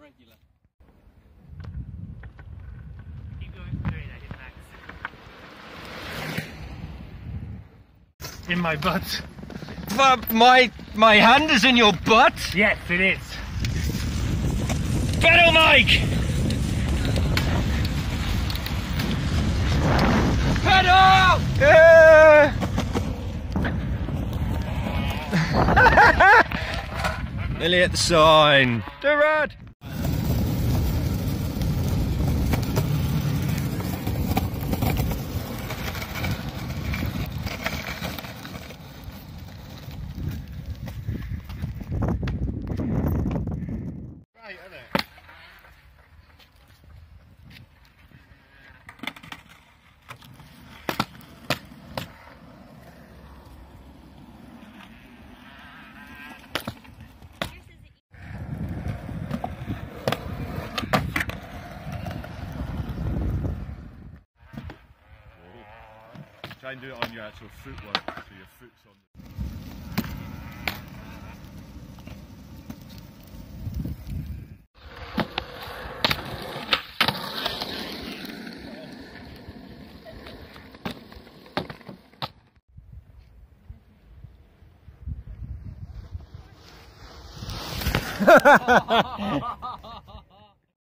regular. Keep going through that, in my butt. But my hand is in your butt? Yes, it is. Pedal, Mike! Pedal! Yeah! Nearly at the sign. Durad! Right, isn't it? Try and do it on your actual footwork, so your foot's on the